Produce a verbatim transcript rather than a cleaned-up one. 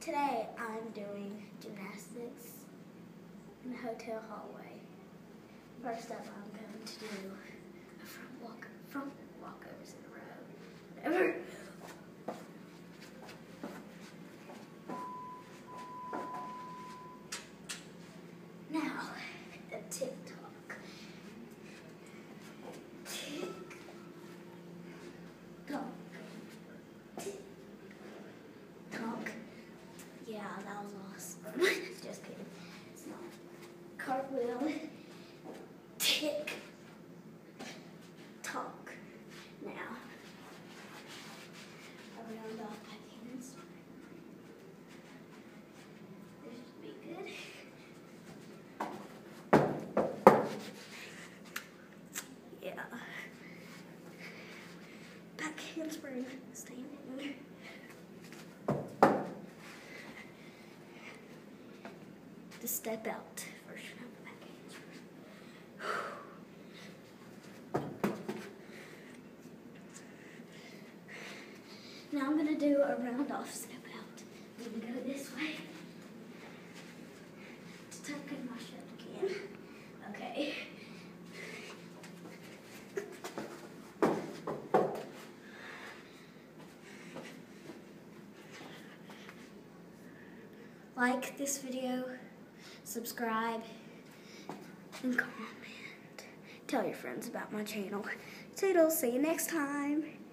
Today I'm doing gymnastics in the hotel hallway. First up, I'm going to do a front walk, front walkovers in a row, whatever. Now, the tick-tock. Tick-tock. Tick-tock. Yeah, that was awesome. Just kidding. It's not. Cartwheel. Tick-tock. Now, around off my hands. This should be good. Yeah. Back handspring, standing. The step out version of the back handspring. Now I'm gonna do a round off step out. We can go this way. To tuck in my shirt again. Okay. Like this video, subscribe, and comment. Tell your friends about my channel. Toodles, see you next time.